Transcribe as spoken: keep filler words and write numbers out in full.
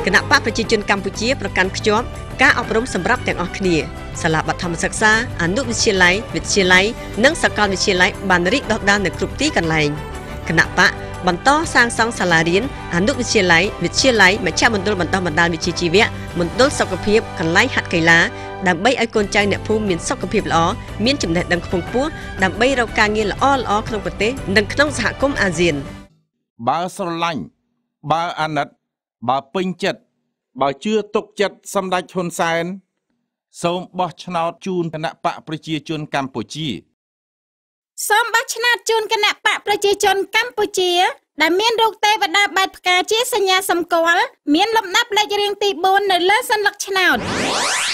គណៈបកប្រជាជនកម្ពុជាប្រកាន់ខ្ជាប់ការអប់រំសម្រាប់ទាំងអស់គ្នាសាលាបឋមសិក្សាអនុវិទ្យាល័យវិទ្យាល័យនិងសាកលវិទ្យាល័យបានរីកដុះដាលនៅគ្រប់ទីកន្លែងគណៈបកបន្តសាងសង់សាលារៀនអនុវិទ្យាល័យវិទ្យាល័យមជ្ឈមណ្ឌលបណ្តុះបណ្តាលវិជ្ជាជីវៈមណ្ឌលសុខភាពកន្លែងហាត់កីឡាដើម្បីឲ្យកូនចៅអ្នកភូមិមានសុខភាពល្អមានចំណេះដឹងខ្ពង់ខ្ពស់ដើម្បីរកការងារល្អល្អក្នុងប្រទេសនិងក្នុងសហគមន៍អាស៊ានបើស្រឡាញ់បើអាណិតបើពេញចិត្តបើជឿទុកចិត្តសម្ដេចហ៊ុនសែនសូមបោះឆ្នោតជូនគណៈបកប្រជាជនកម្ពុជាសូមបោះឆ្នោតជូនគណៈបកប្រជាជនកម្ពុជាដែលមានរូបទេវតាបែបផ្កាជាសញ្ញាសម្គាល់មានលំដាប់លេខរៀងទីបួននៅលើសញ្ញลักษณ์ឆ្នោត